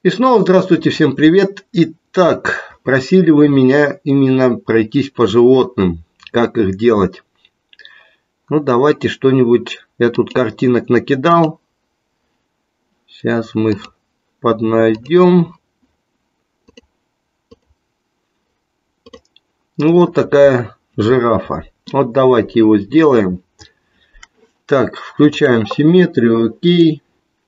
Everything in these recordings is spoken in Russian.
И снова здравствуйте, всем привет. Итак, просили вы меня именно пройтись по животным, как их делать. Ну давайте что-нибудь, я тут картинок накидал. Сейчас мы их поднайдем. Ну вот такая жирафа. Вот давайте его сделаем. Так, включаем симметрию, окей.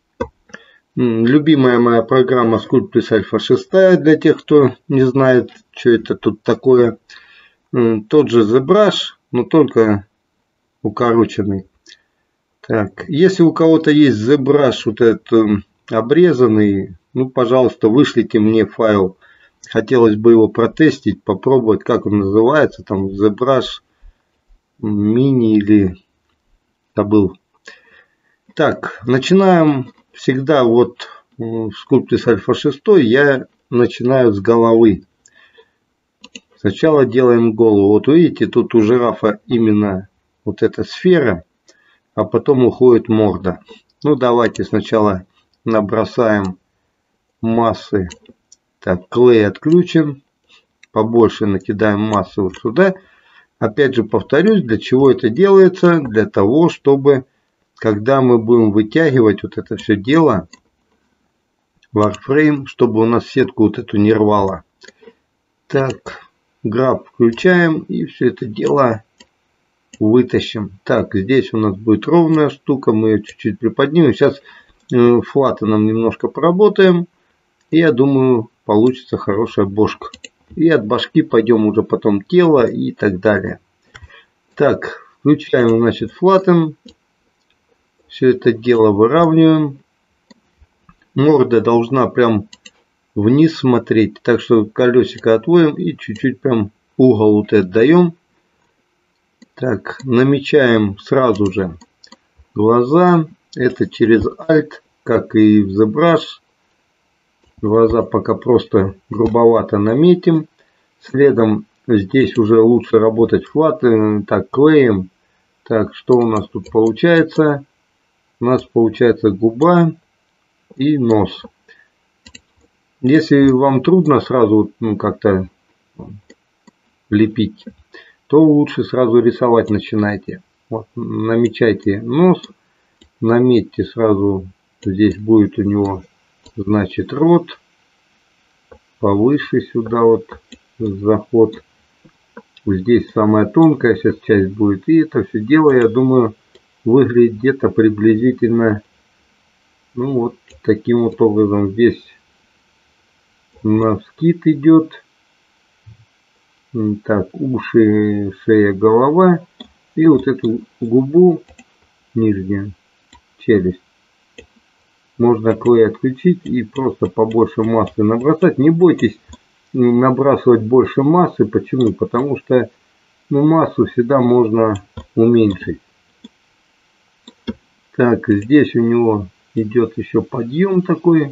Любимая моя программа Sculptris Alpha 6, для тех, кто не знает, что это тут такое. Тот же ZBrush, но только укороченный. Так, если у кого-то есть ZBrush вот этот обрезанный, ну, пожалуйста, вышлите мне файл. Хотелось бы его протестить, попробовать, как он называется. Там ZBrush Mini или забыл. Так, начинаем. Всегда вот в Sculptris Alpha 6 я начинаю с головы. Сначала делаем голову. Вот видите, тут у жирафа именно вот эта сфера, а потом уходит морда. Ну давайте сначала набросаем массы. Так, клей отключен. Побольше накидаем массы вот сюда. Опять же повторюсь, для чего это делается? Для того, чтобы когда мы будем вытягивать вот это все дело, Warframe, чтобы у нас сетку вот эту не рвало. Так, граб включаем и все это дело вытащим. Так, здесь у нас будет ровная штука, мы ее чуть-чуть приподнимем. Сейчас флаттеном немножко поработаем, и я думаю, получится хорошая бошка. И от башки пойдем уже потом тело и так далее. Так, включаем, значит, флаттен. Все это дело выравниваем. Морда должна прям вниз смотреть. Так что колесико отводим и чуть-чуть прям угол вот этот даем. Так, намечаем сразу же глаза. Это через Alt, как и в ZBrush. Глаза пока просто грубовато наметим. Следом здесь уже лучше работать флаттеном. Так, клеем. Так, что у нас тут получается? У нас получается губа и нос. Если вам трудно сразу как-то лепить, то лучше сразу рисовать начинайте. Вот, намечайте нос, наметьте сразу, здесь будет у него, значит, рот, повыше сюда вот заход. Здесь самая тонкая сейчас часть будет, и это все дело, я думаю, выглядит где-то приблизительно, ну вот таким вот образом. Здесь у нас кит идет. Так, уши, шея, голова. И вот эту губу, нижнюю челюсть, можно клей отключить и просто побольше массы набросать. Не бойтесь набрасывать больше массы. Почему? Потому что массу всегда можно уменьшить. Так, здесь у него идет еще подъем такой.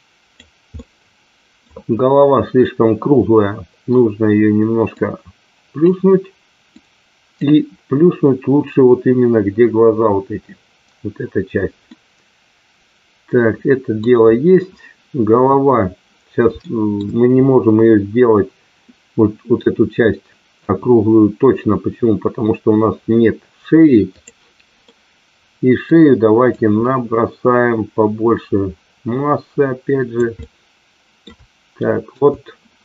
Голова слишком круглая. Нужно ее немножко плюснуть. И плюснуть лучше вот именно где глаза вот эти. Вот эта часть. Так, это дело есть. Голова. Сейчас мы не можем ее сделать. Вот эту часть округлую точно. Почему? Потому что у нас нет шеи. И шею давайте набросаем побольше массы, опять же. Так, вот.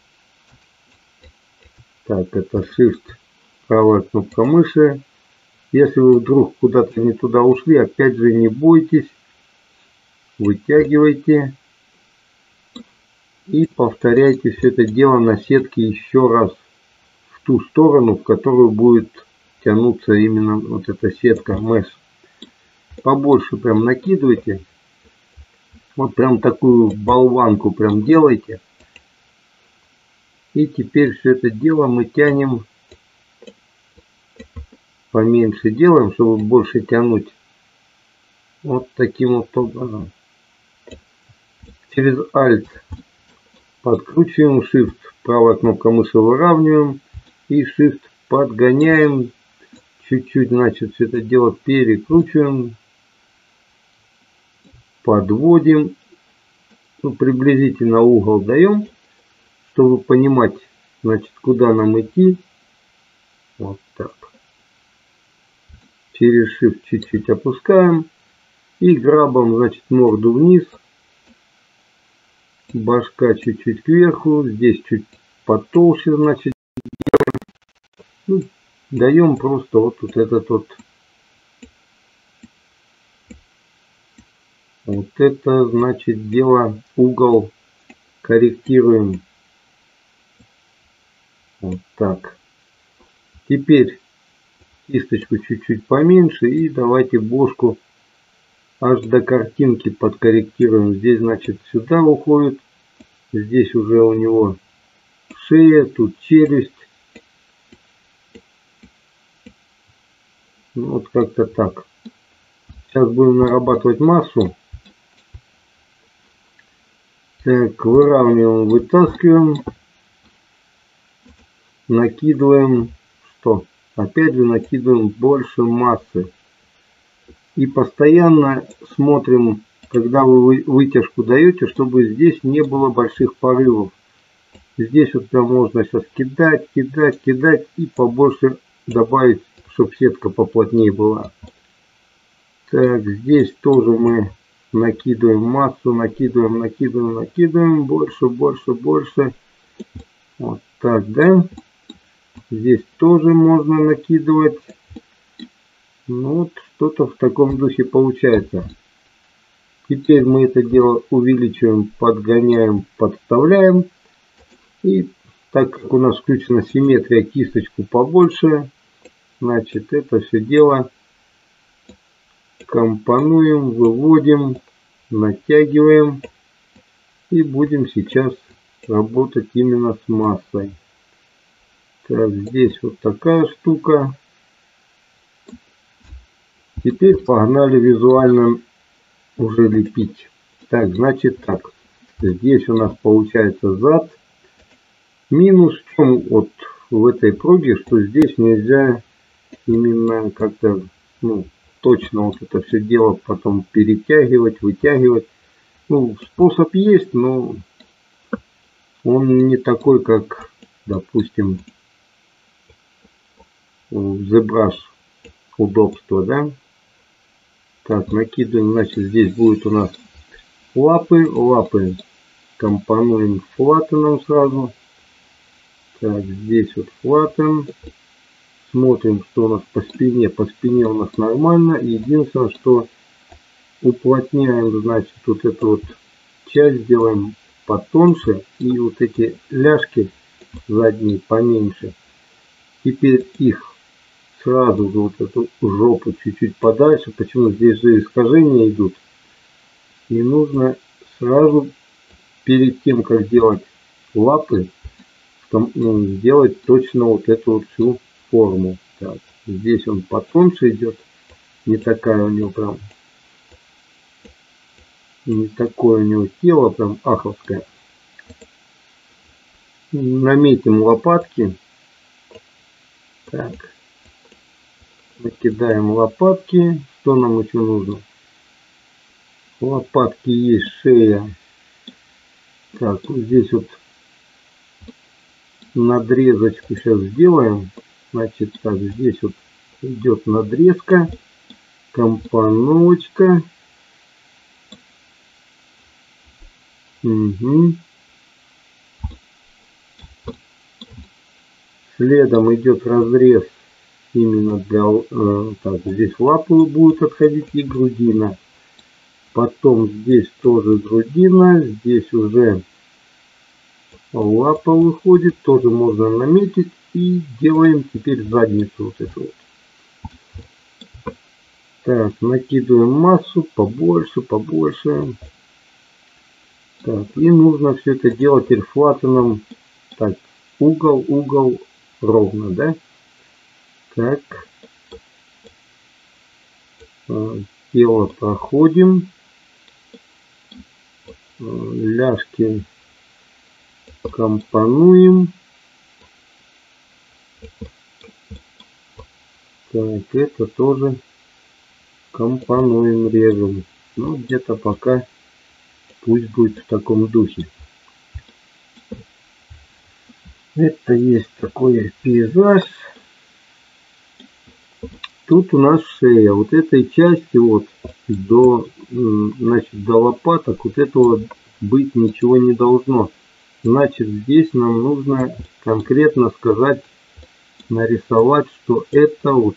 Так, это Shift, правая кнопка мыши. Если вы вдруг куда-то не туда ушли, опять же не бойтесь. Вытягивайте. И повторяйте все это дело на сетке еще раз. В ту сторону, в которую будет тянуться именно вот эта сетка mesh. Побольше прям накидывайте. Вот прям такую болванку прям делайте. И теперь все это дело мы тянем. Поменьше делаем, чтобы больше тянуть. Вот таким вот образом. Через Alt подкручиваем, Shift, правая кнопка мыши выравниваем. И Shift подгоняем. Чуть-чуть, значит, все это дело перекручиваем. Подводим Ну, приблизительно угол даем, чтобы понимать, значит, куда нам идти. Вот так. Через Shift чуть-чуть опускаем. И грабом, значит, морду вниз. Башка чуть-чуть кверху. Здесь чуть потолще, значит. Ну, даем просто вот этот вот. Вот это, значит, дело, угол корректируем. Вот так. Теперь кисточку чуть-чуть поменьше. И давайте бошку аж до картинки подкорректируем. Здесь, значит, сюда уходит. Здесь уже у него шея, тут челюсть. Ну, вот как-то так. Сейчас будем нарабатывать массу. Так, выравниваем, вытаскиваем. Накидываем. Что? Опять же накидываем больше массы. И постоянно смотрим, когда вы вытяжку даете, чтобы здесь не было больших порывов. Здесь вот прям можно сейчас кидать, кидать, кидать и побольше добавить, чтобы сетка поплотнее была. Так, здесь тоже мы накидываем массу, накидываем, накидываем, накидываем, больше, больше, больше. Вот так, да? Здесь тоже можно накидывать. Ну вот, что-то в таком духе получается. Теперь мы это дело увеличиваем, подгоняем, подставляем. И так как у нас включена симметрия, кисточку побольше, значит, это все дело компонуем, выводим, натягиваем. И будем сейчас работать именно с массой. Так, здесь вот такая штука. Теперь погнали визуально уже лепить. Так, значит так. Здесь у нас получается зад. Минус в чем вот в этой проге, что здесь нельзя именно как-то, ну, точно вот это все дело потом перетягивать, вытягивать. Ну, способ есть, но он не такой, как, допустим, в ZBrush удобство, да? Так, накидываем, значит, здесь будет у нас лапы. Лапы компонуем флаттеном сразу. Так, здесь вот флаттен. Смотрим, что у нас по спине. По спине у нас нормально. Единственное, что уплотняем, значит, вот эту вот часть делаем потоньше. И вот эти ляжки задние поменьше. Теперь их сразу вот эту жопу чуть-чуть подальше. Почему? Здесь же искажения идут. И нужно сразу перед тем, как делать лапы, сделать точно вот эту вот всю форму. Так, здесь он потоньше идет. Не такая у него прям. Не такое у него тело прям аховское. Наметим лопатки. Так. Накидаем лопатки. Что нам еще нужно? Лопатки есть, шея. Так, вот здесь вот надрезочку сейчас сделаем. Значит, так, здесь вот идет надрезка, компоновочка. Угу. Следом идет разрез именно для... так, здесь лапы будут отходить и грудина. Потом здесь тоже грудина. Здесь уже лапа выходит. Тоже можно наметить. И делаем теперь задницу вот эту вот. Так, накидываем массу побольше, побольше. Так, и нужно все это делать флаттеном. Так, угол, угол ровно, да? Так. Тело проходим. Ляжки компонуем. Так, это тоже компонуем, режем. Ну, где-то пока Пусть будет в таком духе. Это есть такой пейзаж. Тут у нас шея. Вот этой части вот до, значит, до лопаток вот этого быть ничего не должно. Значит, здесь нам нужно конкретно сказать, нарисовать, что это вот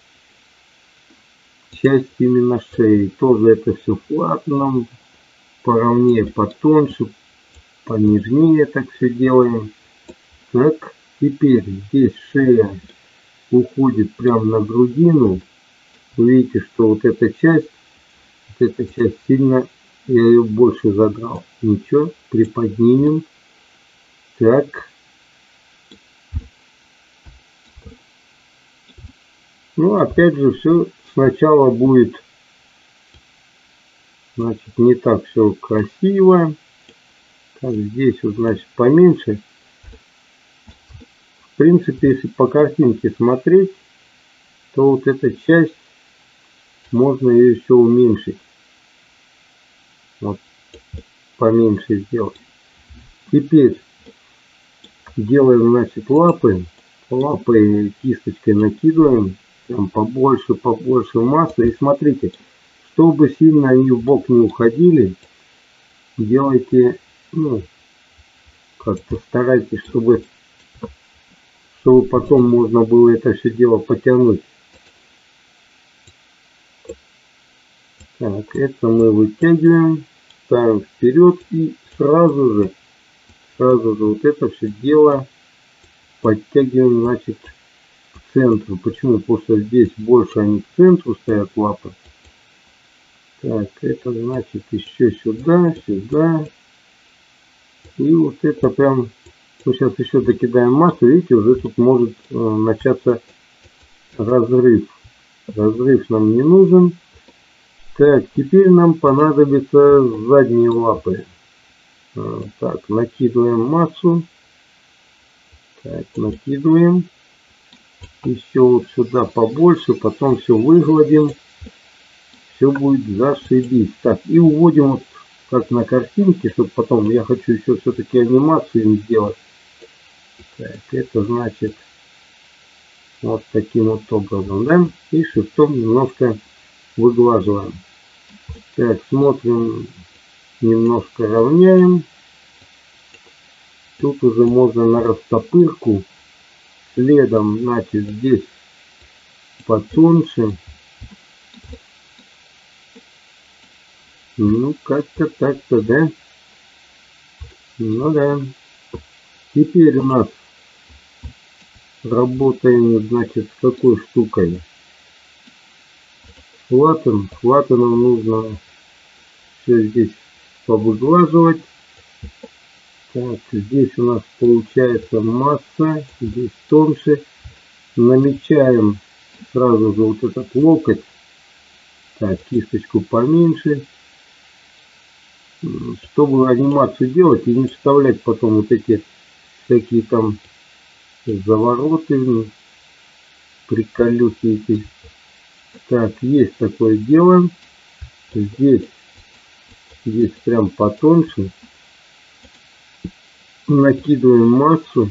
часть именно шеи. Тоже это все платно, поровнее, потоньше, понежнее так все делаем. Так, теперь здесь шея уходит прямо на грудину. Вы видите, что вот эта часть сильно, я ее больше задрал. Ничего, приподнимем. Так. Ну, опять же, все сначала будет, значит, не так все красиво. Так, здесь вот, значит, поменьше. В принципе, если по картинке смотреть, то вот эта часть, можно ее еще уменьшить. Вот, поменьше сделать. Теперь делаем, значит, лапы. Лапой кисточкой накидываем. Прям побольше массы. И смотрите, чтобы сильно они в бок не уходили, делайте, ну, как-то старайтесь, чтобы потом можно было это все дело потянуть. Так, это мы вытягиваем, ставим вперед и сразу же вот это все дело подтягиваем, значит, к центру. Почему? Потому что здесь больше они к центру стоят лапы. Так, это значит еще сюда. И вот это прям, мы сейчас еще докидаем массу, видите, уже тут может начаться разрыв. Разрыв нам не нужен. Так, теперь нам понадобятся задние лапы. Так, накидываем массу. Так, накидываем. Еще вот сюда побольше, потом все выгладим. Все будет зашибись. Так, и уводим вот как на картинке, чтобы потом, я хочу еще все-таки анимацию им сделать. Так, это значит вот таким вот образом, да? И шрифтом немножко выглаживаем. Так, смотрим, немножко равняем. Тут уже можно на растопырку. Следом, значит, здесь потоньше. Ну, как-то так-то, да? Ну да. Теперь у нас работаем, значит, с какой штукой? Флаттен. Флаттеном нужно все здесь повыглаживать. Так, здесь у нас получается масса, здесь тоньше. Намечаем сразу же вот этот локоть. Так, кисточку поменьше. Чтобы анимацию делать и не вставлять потом вот эти всякие там завороты, приколюхи эти. Так, есть такое дело. Здесь прям потоньше. Накидываем массу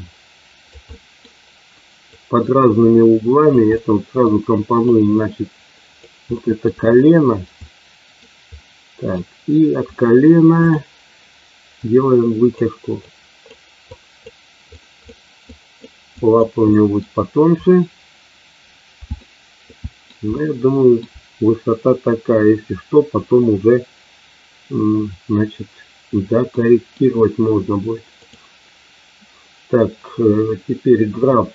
под разными углами. Это вот сразу компонуем, значит, вот это колено. Так, и от колена делаем вытяжку. Лапа у него будет потоньше. Но я думаю, высота такая. Если что, потом уже, значит, да, корректировать можно будет. Так, теперь граб.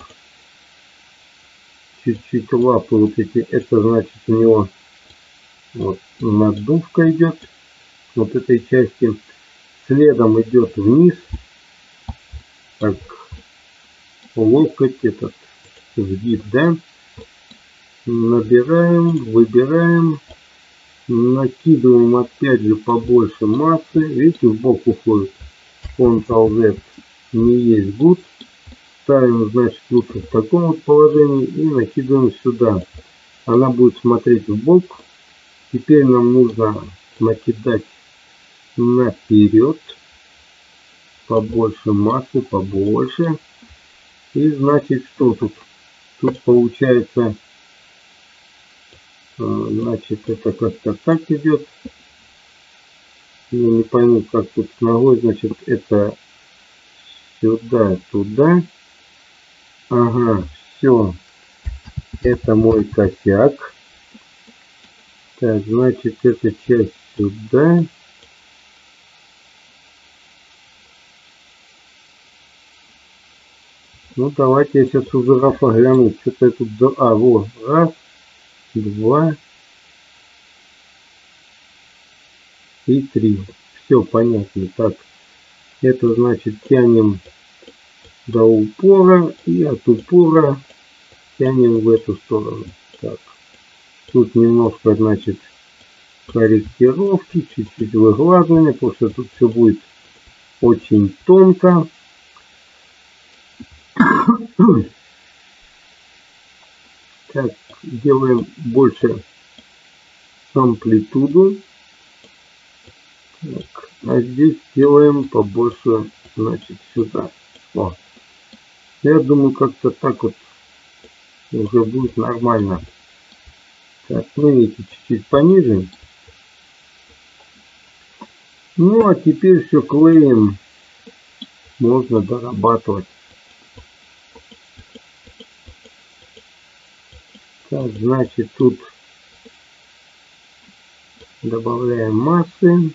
Чуть-чуть лапы вот эти. Это значит у него вот надувка идет. Вот этой части. Следом идет вниз. Так, локоть этот сгиб, да? Набираем, выбираем. Накидываем опять же побольше массы. Видите, в бок уходит. Ctrl-Z. Не есть good. Ставим, значит, лучше в таком вот положении и накидываем сюда. Она будет смотреть в бок. Теперь нам нужно накидать наперед. Побольше массы, побольше. И значит, что тут? Тут получается, значит, это как-то так идет. Я не пойму, как тут с ногой, значит, это сюда, туда. Ага, все. Это мой косяк. Так, значит, эта часть сюда. Ну, давайте я сейчас у жирафа гляну. Что-то я тут... А, вот. Раз, два и три. Все понятно. Так, это значит тянем до упора. И от упора тянем в эту сторону. Так. Тут немножко, значит, корректировки. Чуть-чуть выглаживания. Потому что тут все будет очень тонко. Так, делаем больше амплитуду. Так, а здесь делаем побольше, значит, сюда. О. Я думаю, как-то так вот уже будет нормально. Так, ну эти чуть-чуть понижим. Ну, а теперь все клеем. Можно дорабатывать. Так, значит, тут добавляем массы.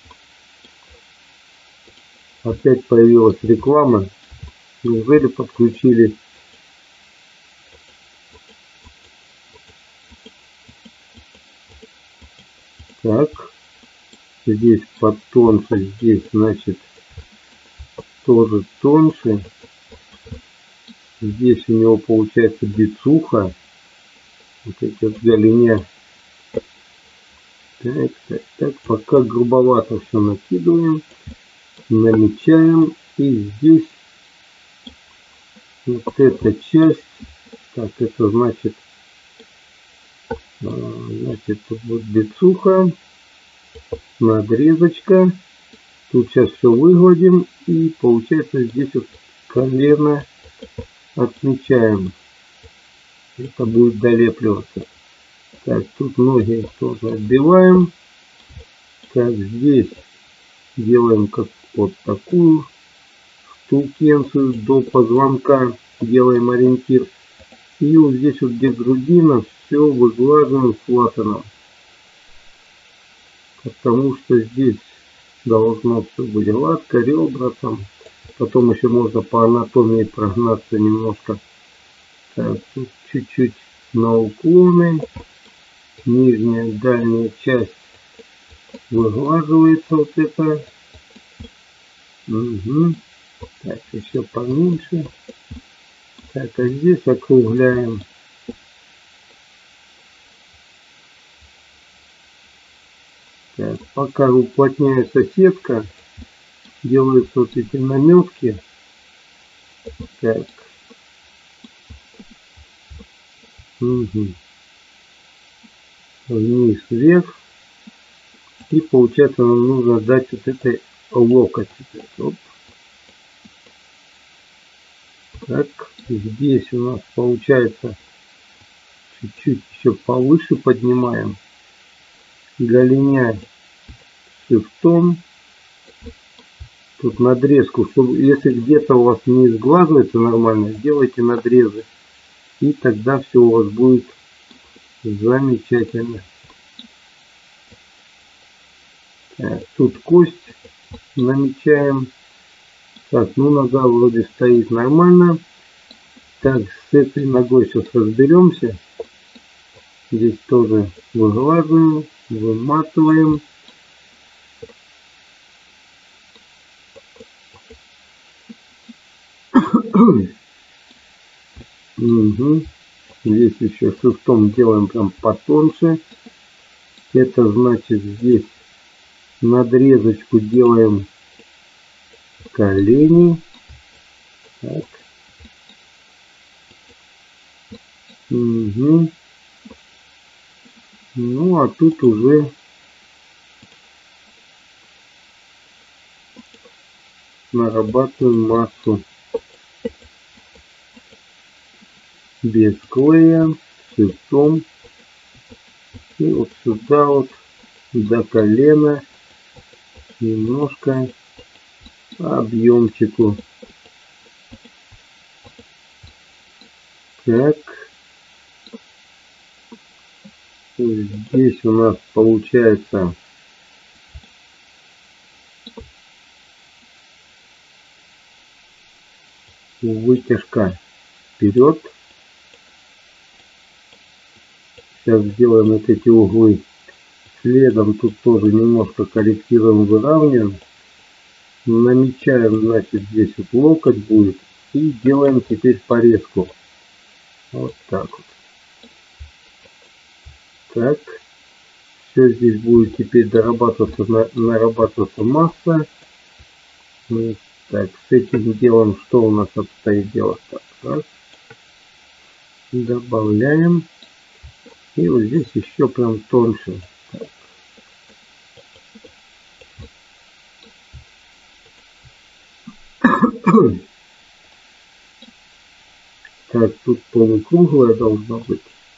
Опять появилась реклама. Неужели подключили? Так, здесь потоньше, здесь, значит, тоже тоньше. Здесь у него получается бицуха. Вот эти вот голиня. Так, так, так, пока грубовато все накидываем. Намечаем. И здесь вот эта часть. Так, это значит тут вот бицуха. Надрезочка. Тут сейчас все выгладим. И получается здесь вот колено отмечаем. Это будет долепливаться. Так, тут ноги тоже отбиваем. Так, здесь делаем как вот такую штукенцию до позвонка. Делаем ориентир. И вот здесь вот где грудина, все выглаживаем флатаном. Потому что здесь должно все быть гладко, ребра там. Потом еще можно по анатомии прогнаться немножко. Так, тут чуть-чуть на уклоны. Нижняя, дальняя часть выглаживается вот это. Угу. Так, еще поменьше. Так, а здесь округляем. Так, пока уплотняется сетка, делаются вот эти наметки. Так. Угу. Вниз, вверх. И получается нам нужно дать вот этой локоть. Оп. Так, здесь у нас получается чуть-чуть еще повыше поднимаем. Голиня шифтом. Тут надрезку, чтобы если где-то у вас не сглаживается нормально, сделайте надрезы. И тогда все у вас будет замечательно. Так, тут кость намечаем. Так, ну нога вроде стоит нормально. Так, с этой ногой сейчас разберемся. Здесь тоже выглаживаем, выматываем. Угу. Здесь еще шифтом делаем прям потоньше. Это значит здесь надрезочку делаем колени. Так. Угу. Ну а тут уже нарабатываем массу без клея, шрифтом. И вот сюда вот до колена немножко объемчику. Так. Здесь у нас получается вытяжка вперед. Сейчас сделаем вот эти углы. Следом тут тоже немножко корректируем, выравниваем. Намечаем, значит, здесь вот локоть будет. И делаем теперь порезку. Вот так вот. Так. Все здесь будет теперь нарабатываться масса. Так, с этим делом что у нас обстоит дело? Так, раз. Добавляем. И вот здесь еще прям тоньше. Так, тут полукруглая должна быть.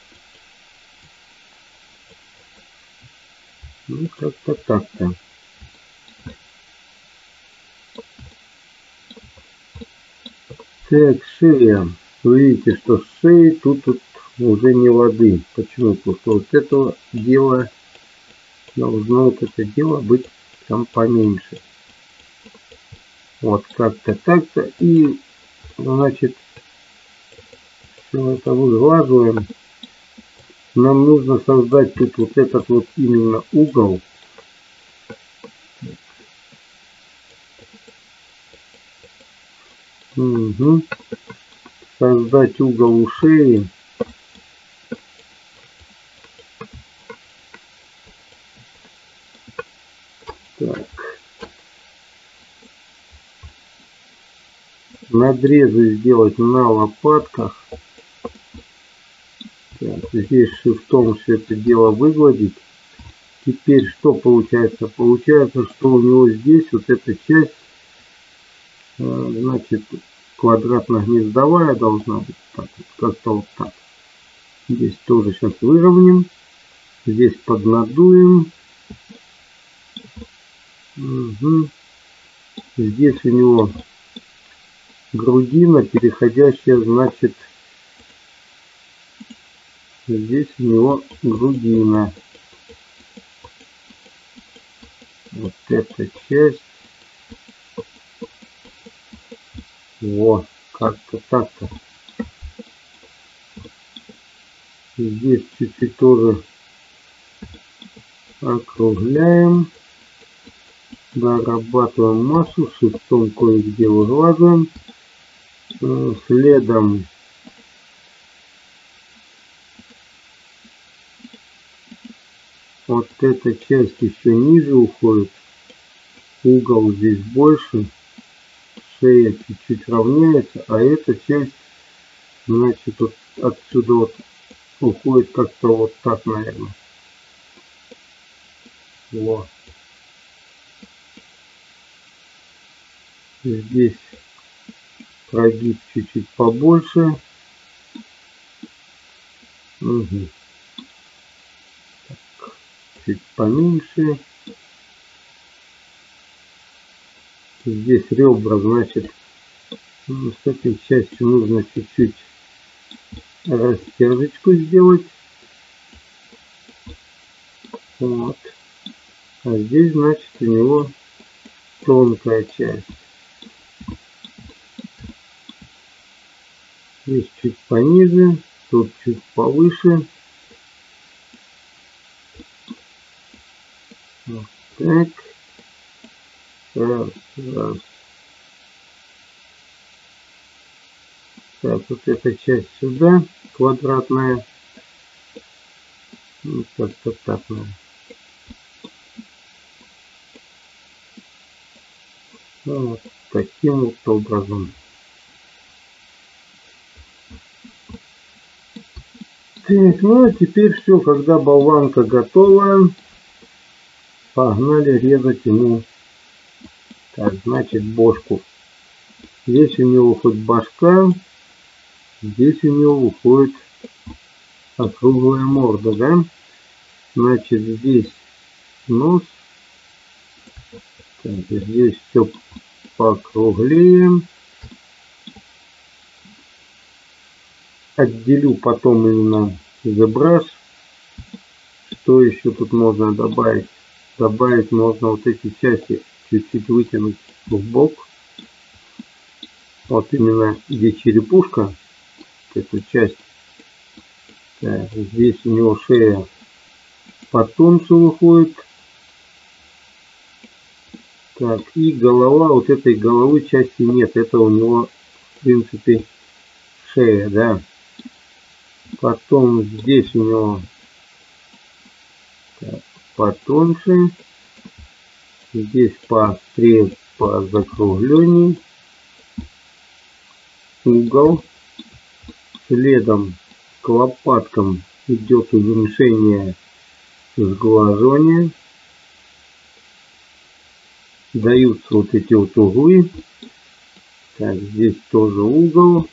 Ну, как-то так-то. Так, шея. Вы видите, что с шеей тут уже не воды. Почему? Потому что вот это дело должно вот это дело быть там поменьше. Вот как-то так-то. И, значит, все это выглаживаем. Нам нужно создать тут вот этот вот именно угол. Угу. Создать угол у шеи. Так. Надрезы сделать на лопатках. Так, здесь шрифтом все это дело выгладить. Теперь что получается? Получается, что у него здесь вот эта часть, значит, квадратно-гнездовая должна быть. Так, как-то вот так. Здесь тоже сейчас выровняем. Здесь поднадуем. Угу. Здесь у него грудина, переходящая, значит, здесь у него грудина. Вот эта часть. Вот, как-то так-то. Здесь чуть-чуть тоже округляем. Дорабатываем массу, шрифтом кое-где выглаживаем. Следом вот эта часть еще ниже уходит. Угол здесь больше. Шея чуть-чуть равняется, а эта часть, значит, вот отсюда вот уходит как-то вот так, наверное. Вот. Здесь прогиб чуть-чуть побольше. Угу. Так, чуть поменьше. Здесь ребра, значит, с этой частью нужно чуть-чуть растяжечку сделать. Вот. А здесь, значит, у него тонкая часть. Здесь чуть пониже, тут чуть повыше. Вот так. Раз, раз. Так, вот эта часть сюда, квадратная. Вот как-то так, наверное. Вот таким вот образом. Так, ну а теперь все, когда болванка готова, погнали резать ему Так, значит, бошку. Здесь у него хоть башка, здесь у него выходит округлая морда, да? Значит, здесь нос. Так, здесь все покруглее. Отделю потом именно ZBrush. Что еще тут можно добавить? Добавить можно вот эти части чуть-чуть вытянуть в бок. Вот именно где черепушка, эту часть. Так, здесь у него шея потоньше выходит. Так, и голова, вот этой головы части нет. Это у него, в принципе, шея, да. Потом здесь у него так, потоньше. Здесь поострее, позакругленней. Угол. Следом к лопаткам идет уменьшение сглаживания. Даются вот эти вот углы. Так, здесь тоже угол.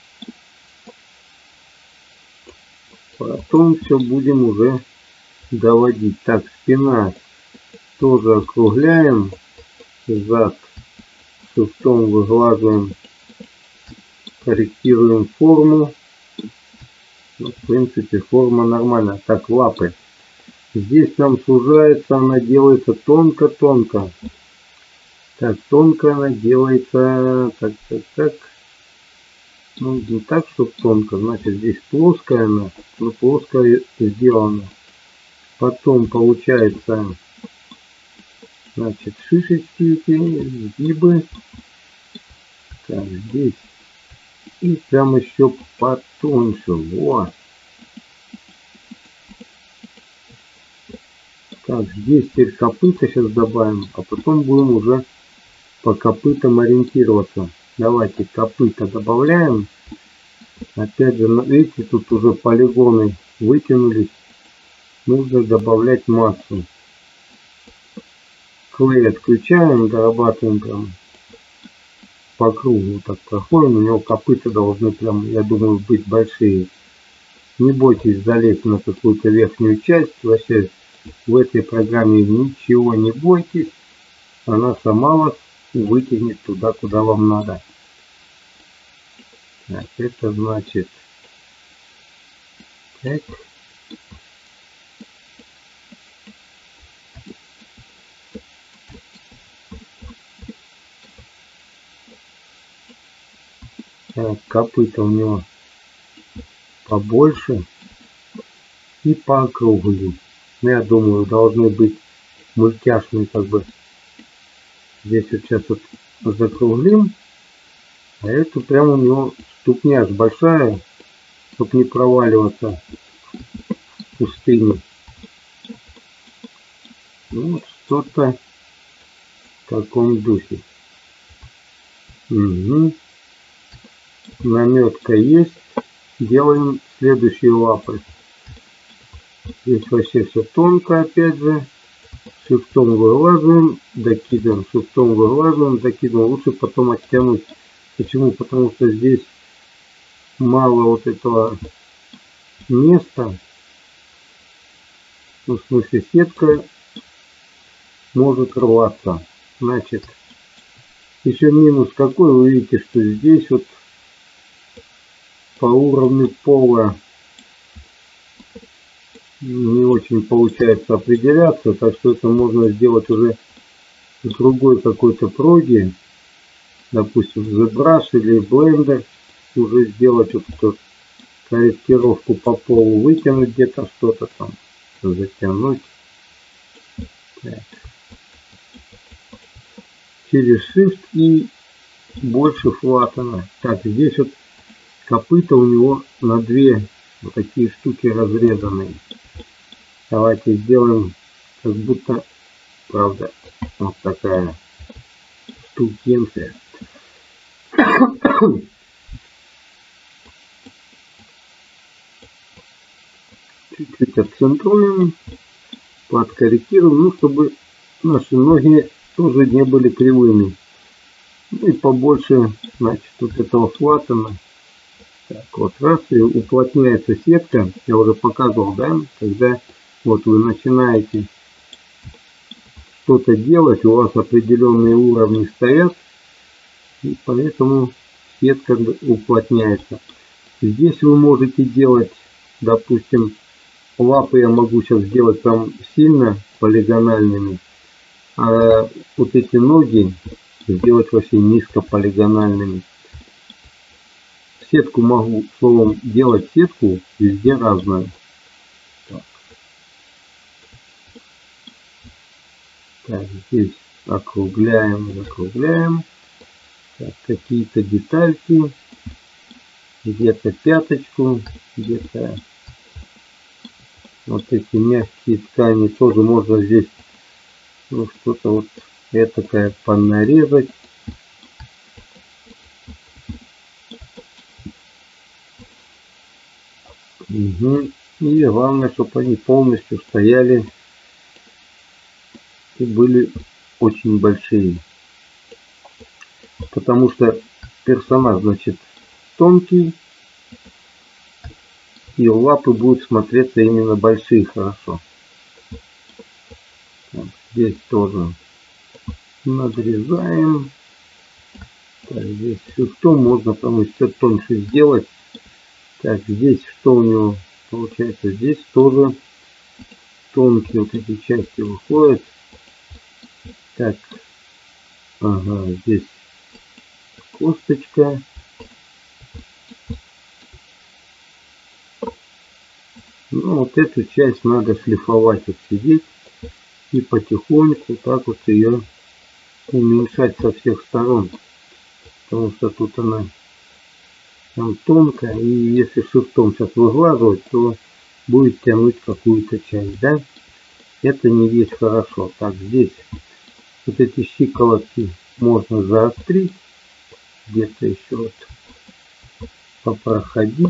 Потом все будем уже доводить. Так, спина тоже округляем. Зад шрифтом выглаживаем. Корректируем форму. Ну, в принципе, форма нормальная. Так, лапы. Здесь нам сужается, она делается тонко-тонко. Так, тонко она делается. Так. Ну, не так, чтобы тонко. Значит, здесь плоская она. Но плоская сделана. Потом получается, значит, шишечки эти, сгибы. Так, здесь. И прям еще потоньше. Вот. Так, здесь теперь копыта сейчас добавим, а потом будем уже по копытам ориентироваться. Давайте копыта добавляем. Опять же, видите, тут уже полигоны вытянулись. Нужно добавлять массу. Клей отключаем, дорабатываем прям по кругу. Так проходим. У него копыта должны прям, я думаю, быть большие. Не бойтесь залезть на какую-то верхнюю часть. Вообще в этой программе ничего не бойтесь. Она сама вас вытянет туда, куда вам надо. Так, это значит 5. Так, копыта у него побольше и поокруглее. Я думаю, должны быть мультяшные, как бы. Здесь вот сейчас вот закруглим. А это прям у него ступня большая, чтобы не проваливаться в пустыне. Ну, вот что-то в таком духе. Угу. Наметка есть. Делаем следующие лапы. Здесь вообще все тонко, опять же. Шрифтом выглаживаем, докидываем. Шрифтом выглаживаем, докидываем. Лучше потом оттянуть. Почему? Потому что здесь мало вот этого места. Ну, в смысле, сетка может рваться. Значит, еще минус какой? Вы видите, что здесь вот по уровню пола не очень получается определяться, так что это можно сделать уже с другой какой-то проги, допустим, ZBrush или Blender, уже сделать вот эту корректировку по полу, вытянуть где-то что-то там, затянуть. Так. Через Shift и больше флатана. Так, здесь вот копыта у него на две вот такие штуки разрезанные. Давайте сделаем как будто, правда, вот такая штукенция. Чуть-чуть отцентруем, подкорректируем, ну, чтобы наши ноги тоже не были кривыми. Ну и побольше, значит, вот этого флатана. Так, вот раз и уплотняется сетка. Я уже показывал, да, когда вот вы начинаете что-то делать, у вас определенные уровни стоят, и поэтому сетка уплотняется. Здесь вы можете делать, допустим, лапы я могу сейчас сделать там сильно полигональными, а вот эти ноги сделать вообще низкополигональными. Сетку могу, словом, делать сетку везде разную. Так, здесь округляем, закругляем. Какие-то детальки. Где-то пяточку, где-то вот эти мягкие ткани тоже можно здесь, ну, что-то вот этакое понарезать. Угу. И главное, чтобы они полностью стояли и были очень большие. Потому что персонаж, значит, тонкий, и лапы будут смотреться именно большие хорошо. Так, здесь тоже надрезаем. Так, здесь что можно там еще тоньше сделать. Так, здесь что у него получается? Здесь тоже тонкие вот эти части выходят. Так, ага, здесь косточка. Ну, вот эту часть надо шлифовать, вот сидеть и потихоньку так вот ее уменьшать со всех сторон. Потому что тут она там тонкая, и если шифтом сейчас выглаживать, то будет тянуть какую-то часть, да? Это не есть хорошо. Так, здесь вот эти щиколотки можно заострить, где-то еще вот попроходить.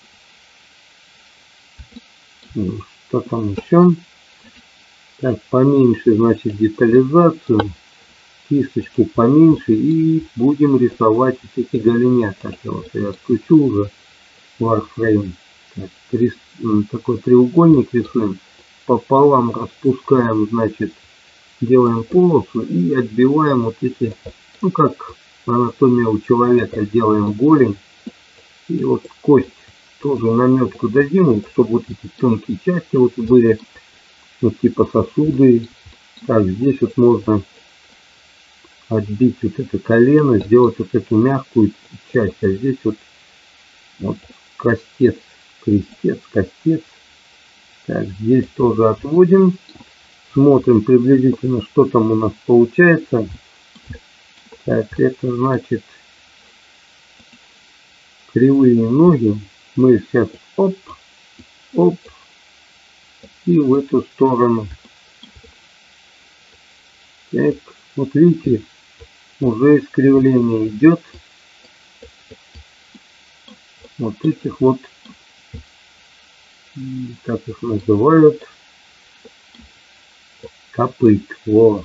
Что там еще? Так, поменьше, значит, детализацию, кисточку поменьше, и будем рисовать вот эти голенята. Вот я включу уже Warframe. Так, такой треугольник рисуем, пополам распускаем, значит, делаем полосу и отбиваем вот эти, ну как анатомия у человека, делаем голень, и вот кость тоже наметку дадим, чтобы вот эти тонкие части вот были, вот типа сосуды. Так, здесь вот можно отбить вот это колено, сделать вот эту мягкую часть, а здесь вот костец, крестец, костец. Так, здесь тоже отводим, смотрим приблизительно, что там у нас получается. Так, это значит кривые ноги. Мы сейчас оп, оп, и в эту сторону. Так, вот видите, уже искривление идет. Вот этих вот, как их называют, копыт. Во.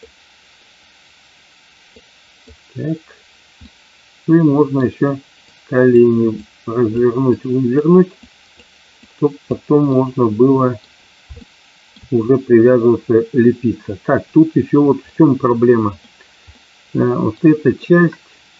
Так. Ну и можно еще колени развернуть, вывернуть, чтобы потом можно было уже привязываться, лепиться. Так, тут еще вот в чем проблема. Вот эта часть,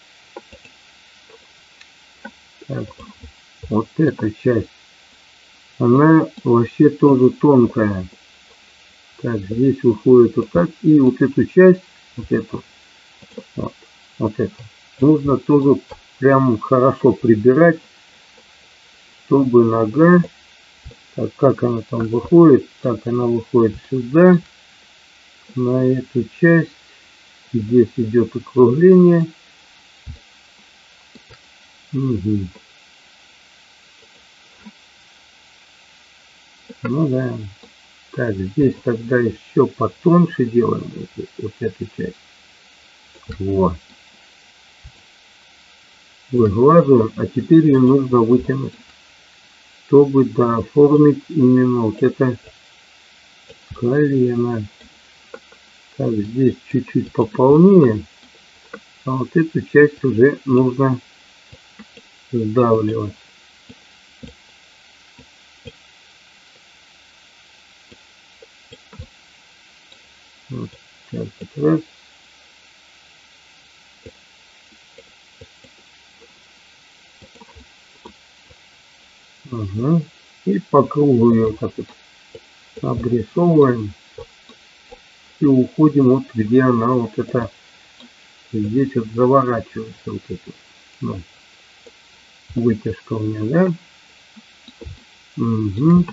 так, вот эта часть, она вообще тоже тонкая. Так, здесь выходит вот так, и вот эту часть, вот эту, вот эту, нужно тоже прям хорошо прибирать, чтобы нога, так, как она там выходит, так, она выходит сюда, на эту часть, здесь идет округление. Угу. Ну да. Так, здесь тогда еще потоньше делаем вот эту часть. Вот. Выглаживаем, а теперь ее нужно вытянуть, чтобы дооформить именно вот это колено. Так, здесь чуть-чуть пополнее. А вот эту часть уже нужно сдавливать. Вот так вот раз. Угу. И по кругу ее так вот обрисовываем. И уходим вот где она вот это здесь вот заворачивается вот это. Ну, вытяжка у меня, да? Угу.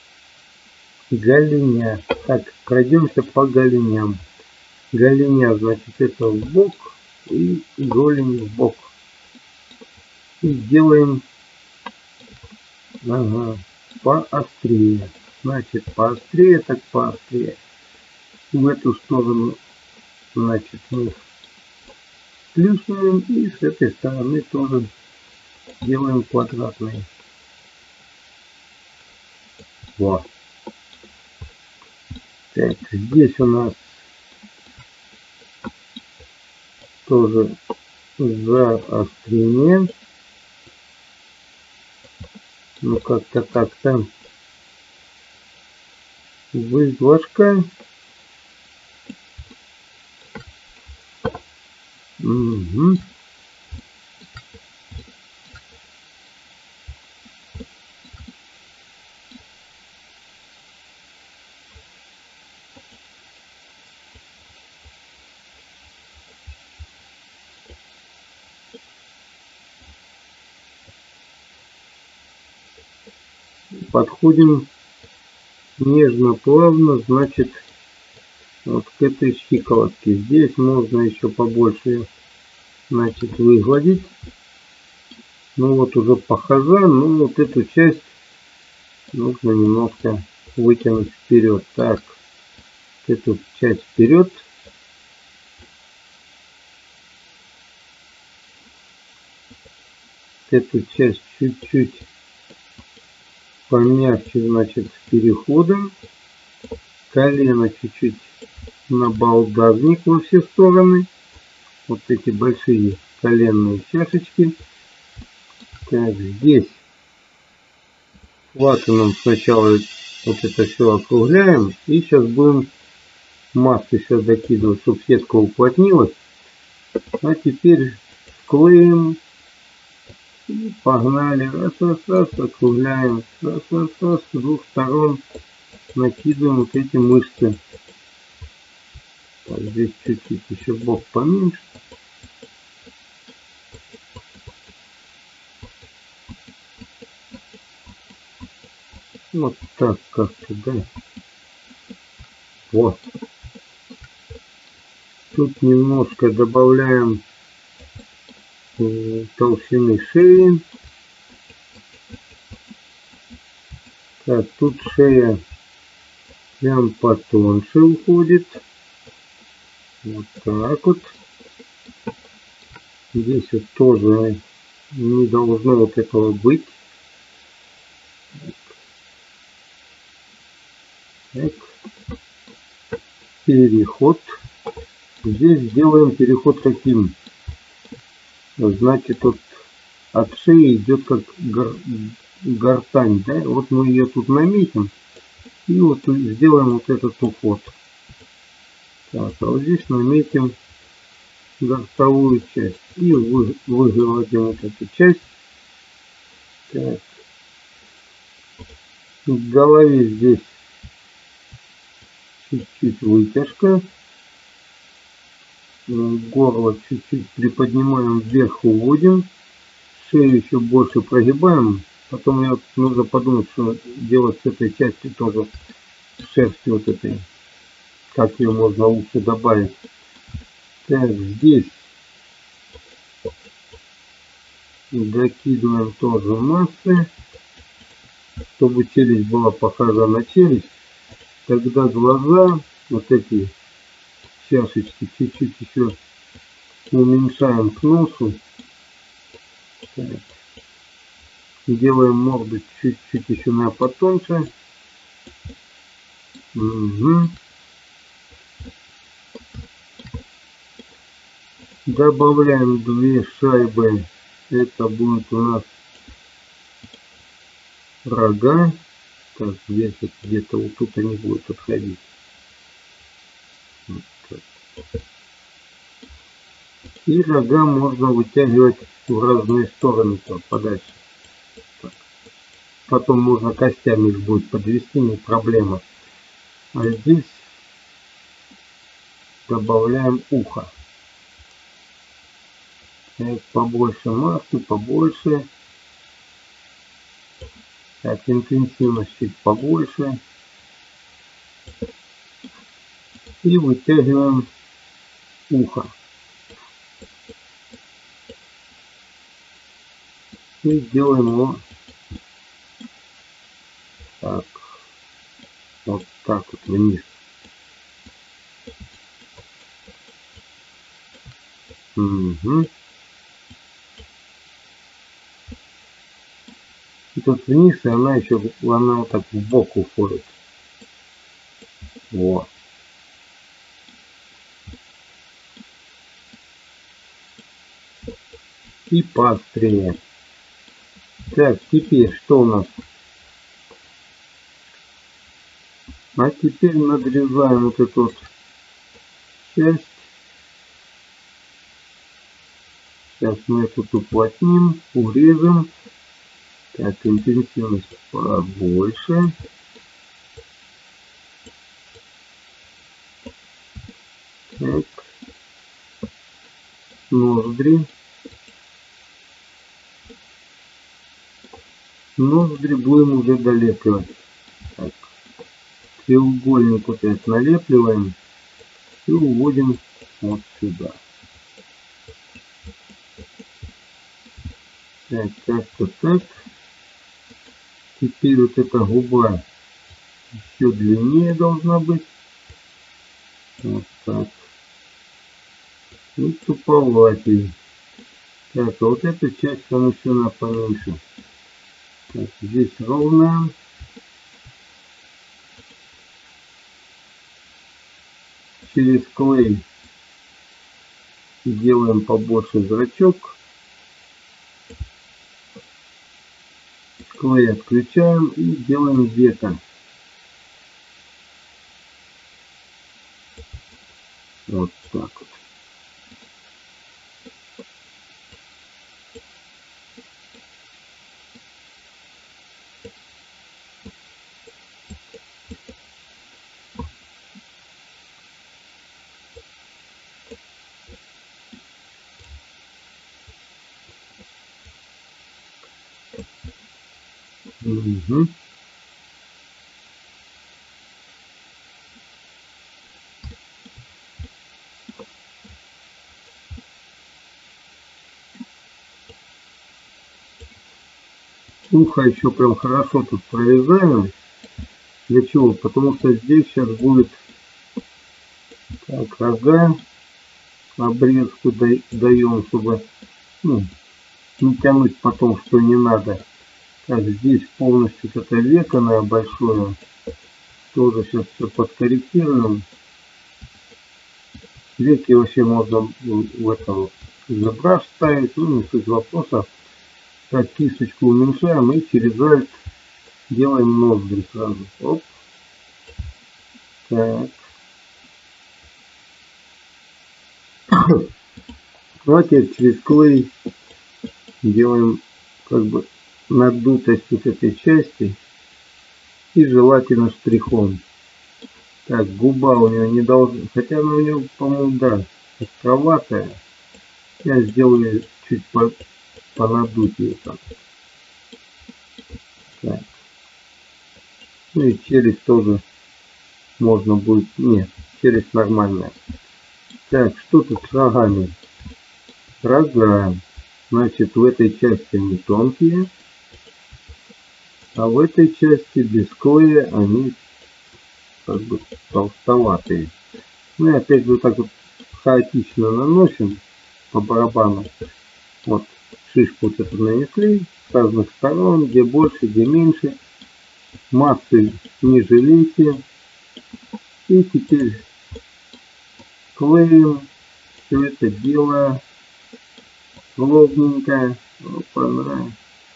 Голиня. Так, пройдемся по голеням. Голиня, значит, это в бок и голень в бок. И делаем, ага, поострее. Значит, поострее, так поострее. В эту сторону, значит, мы плюсуем, и с этой стороны тоже делаем квадратные. Вот. Так, здесь у нас тоже заострение. Ну, как-то так-то. Выглажка. Угу. Подходим нежно, плавно, значит, вот к этой щиколотке. Здесь можно еще побольше, значит, выгладить. Ну вот уже похожа, но вот эту часть нужно немножко вытянуть вперед. Так, эту часть вперед. Эту часть чуть-чуть помягче, значит, с переходом. Колено чуть-чуть на балдажник во все стороны. Вот эти большие коленные чашечки. Так, здесь латаном сначала вот это все округляем. И сейчас будем массы сейчас докидывать, чтобы сетка уплотнилась. А теперь склеим. И погнали. Раз, раз, раз, округляем. Раз, раз, раз, с двух сторон накидываем вот эти мышцы. Так, здесь чуть-чуть еще бок поменьше. Вот так как-то, да. Вот. Тут немножко добавляем толщины шеи. Так, тут шея прям потоньше уходит. Вот так вот. Здесь вот тоже не должно вот этого быть. Так. Переход. Здесь сделаем переход каким? Значит, вот от шеи идет как гортань, да? Вот мы ее тут наметим и вот сделаем вот этот уход. Так, а вот здесь наметим гортовую часть и выгладим вот эту часть. Так. В голове здесь чуть-чуть вытяжка. Горло чуть-чуть приподнимаем вверх, уводим. Шею еще больше прогибаем. Потом мне вот нужно подумать, что делать с этой частью тоже, шерсти вот этой. Как ее можно лучше добавить. Так, здесь докидываем тоже массы, чтобы челюсть была похожа на челюсть. Тогда глаза, вот эти чашечки, чуть-чуть еще уменьшаем к носу. Так. Делаем морду чуть-чуть еще на потоньше. Угу. Добавляем 2 шайбы. Это будет у нас рога. Так, здесь где-то вот тут они будут отходить. Вот так. И рога можно вытягивать в разные стороны подальше. Так. Потом можно костями их будет подвести, не проблема. А здесь добавляем ухо. Так, побольше массы, побольше. Так, интенсивность чуть побольше. И вытягиваем ухо. И делаем его так. Вот так вот вниз. Угу. И тут вниз, и она еще вот так в бок уходит. Вот. И поострее. Так, теперь что у нас? А теперь надрезаем вот эту вот часть. Сейчас мы тут уплотним, урежем. Так, интенсивность побольше. Так. Ноздри. Ноздри будем уже долепливать. Так. Треугольник вот этот налепливаем и уводим вот сюда. Так, как-то так. Теперь вот эта губа еще длиннее должна быть. Вот так. И туповатей. Так, а вот эта часть там еще на поменьше. Так, здесь ровно. Через клей делаем побольше зрачок. Клей отключаем и делаем века. Вот так вот. Угу. Ухо еще прям хорошо тут прорезаем. Для чего? Потому что здесь сейчас будет так, рога. Обрезку даем, чтобы не тянуть потом, что не надо. Так, здесь полностью это веко большое. Тоже сейчас все подкорректируем. Веки вообще можно в этом ZBrush ставить, не суть вопроса. Так, кисточку уменьшаем и через Alt делаем ноздри сразу. Оп. Так. Давайте через клей делаем как бы надутость вот этой части и желательно штрихом. Так, губа у нее не должна, хотя она у нее, по-моему, да, островатая. Я сделаю чуть понадуть ее так. Так. Ну и челюсть тоже можно будет. Нет, челюсть нормальная. Так, что тут с рогами? Рога. Значит, в этой части они тонкие, а в этой части без клея они как бы толстоватые. Ну и опять вот так вот хаотично наносим по барабану. Вот шишку вот эту нанесли с разных сторон, где больше, где меньше. Массы не жалейте. И теперь клеим все это дело ровненько, опа-на,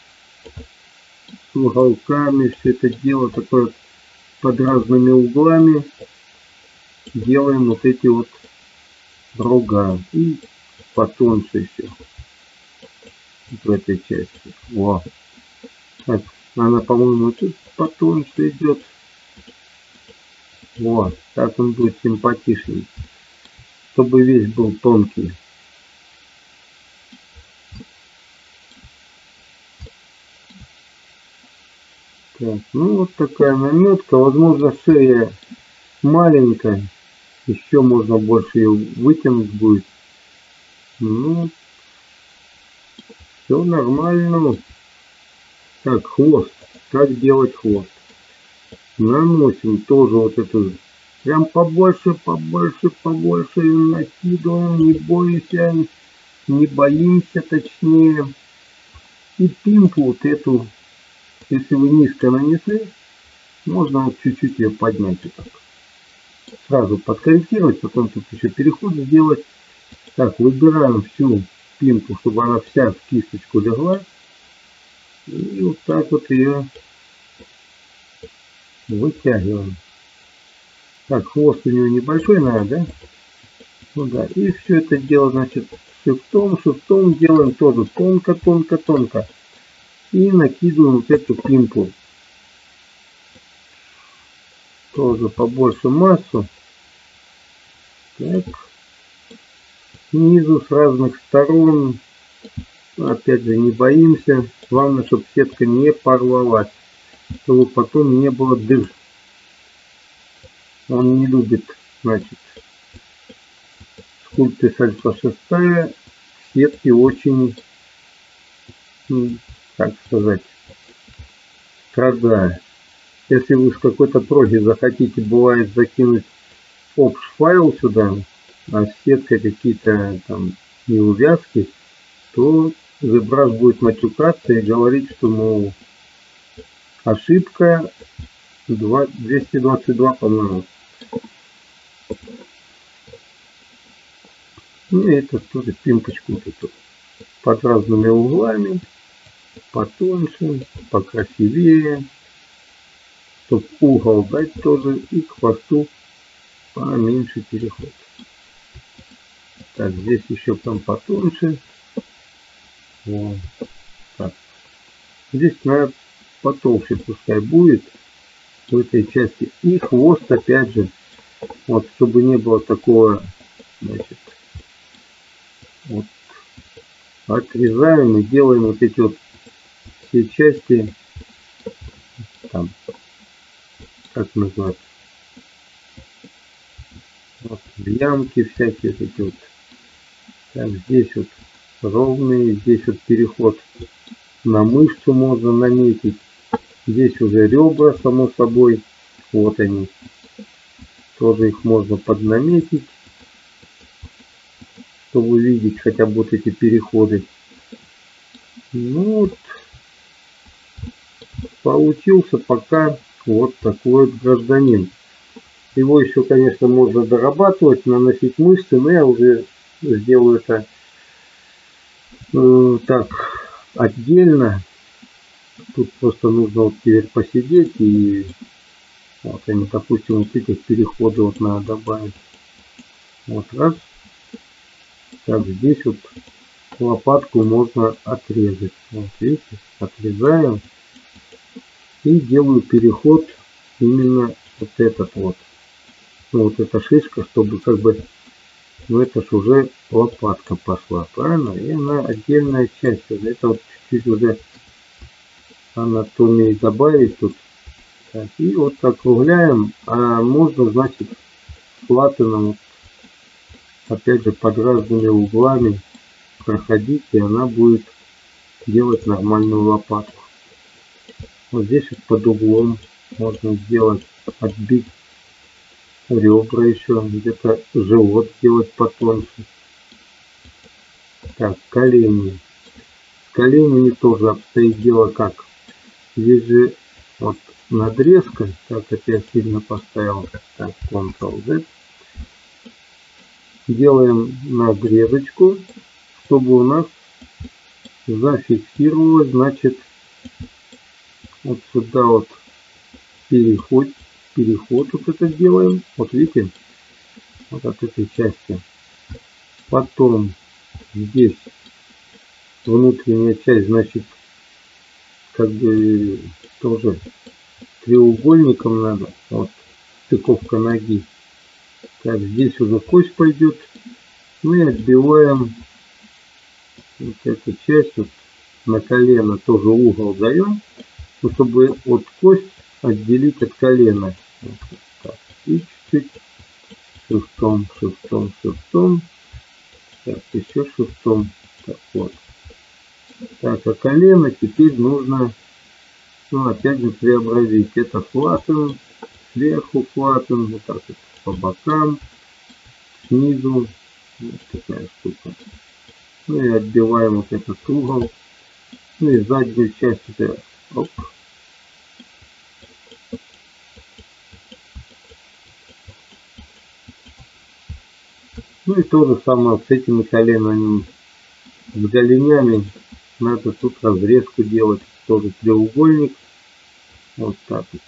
с уголками, все это дело такое под разными углами. Делаем вот эти вот рога и потоньше еще в этой части. Во. Так, она, по-моему, тут потоньше идет. Вот, так он будет симпатичней, чтобы весь был тонкий. Так, ну вот такая наметка. Возможно, шея маленькая, еще можно больше ее вытянуть будет. Ну, все нормально. Так, хвост. Как делать хвост? Наносим тоже вот эту, прям побольше, побольше, побольше накидываем, не бойся, не боимся, точнее. И пимпу вот эту, если вы низко нанесли, можно вот чуть-чуть ее поднять вот так. Сразу подкорректировать, потом тут еще переход сделать. Так, выбираем всю пимпу, чтобы она вся в кисточку легла. И вот так вот ее вытягиваем. Так, хвост у него небольшой, наверное, да? Ну да, и все это дело, значит, шифтом делаем тоже тонко, тонко, тонко. И накидываем вот эту пимпу. Тоже побольше массу. Так. Снизу, с разных сторон. Опять же, не боимся. Главное, чтобы сетка не порвалась. Чтобы потом не было дыр. Он не любит, значит, скульптис альфа 6. Сетки очень, как сказать, страдают. Если вы с какой-то проги захотите, бывает, закинуть общий файл сюда, а с сеткой какие-то там неувязки, то ZBrush будет матюкаться и говорить, что, мол, ошибка 222, по-моему. Ну и это тоже пимпочку вот эту под разными углами, потоньше, покрасивее, чтобы угол дать тоже и к хвосту поменьше переход. Так, здесь еще там потоньше. Вот. Так. Здесь, наверное, потолще пускай будет в этой части. И хвост, опять же, вот, чтобы не было такого, значит, вот, отрезаем и делаем вот эти вот все части, там, как называется, вот, ямки всякие, вот эти вот. Так, здесь вот ровные, здесь вот переход на мышцу можно наметить. Здесь уже ребра, само собой, вот они. Тоже их можно поднаметить, чтобы видеть хотя бы вот эти переходы. Ну вот, получился пока вот такой вот гражданин. Его еще, конечно, можно дорабатывать, наносить мышцы, но я уже сделаю это так отдельно. Тут просто нужно вот теперь посидеть и вот они, допустим, вот этих переходов вот надо добавить. Вот раз. Так, здесь вот лопатку можно отрезать. Вот видите, отрезаю и делаю переход именно вот этот вот. Ну, вот эта шишка, чтобы как бы, ну это ж уже лопатка пошла, правильно? И она отдельная часть. Это вот чуть-чуть уже анатомии добавить тут. Так, и вот округляем, а можно, значит, платином, опять же, под разными углами проходить, и она будет делать нормальную лопатку. Вот здесь вот под углом можно сделать, отбить ребра еще, где-то живот сделать потоньше. Так, колени. С коленями тоже обстоит дело как. Здесь же вот надрезка, так это я сильно поставил, так, Ctrl-Z. делаем надрезочку, чтобы у нас зафиксировалось, значит, вот сюда вот переход вот это делаем, вот видите, вот от этой части. Потом здесь внутренняя часть, значит, как бы тоже треугольником надо, вот стыковка ноги. Так, здесь уже кость пойдет. Ну и отбиваем вот эту часть вот на колено, тоже угол даем, чтобы вот кость отделить от колена. Вот так. И чуть-чуть шифтом. Так, еще шифтом. Так, вот. Так, а колено теперь нужно, ну, опять же, преобразить. Это хватаем, сверху хватаем, вот так вот по бокам, снизу. Вот такая штука. Ну и отбиваем вот этот угол. Ну и заднюю часть это, оп. Ну и то же самое с этими коленами, с голенями. Надо тут разрезку делать, тоже треугольник. Вот так вот.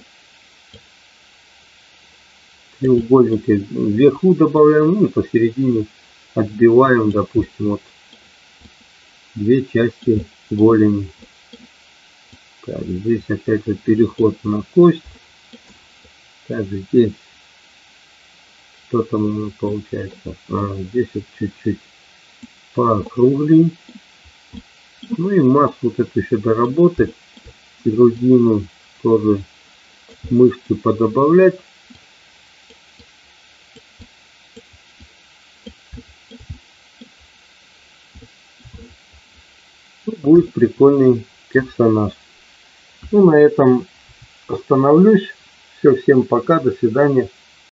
Треугольник вверху добавляем, ну и посередине отбиваем, допустим, вот две части голени. Так, здесь опять же переход на кость. Так, здесь что там у нас получается? Здесь вот чуть-чуть поокруглим. Ну и массу вот эту еще доработать. Грудину тоже мышцы подобавлять. Будет прикольный персонаж. Ну, на этом остановлюсь. Все, всем пока, до свидания.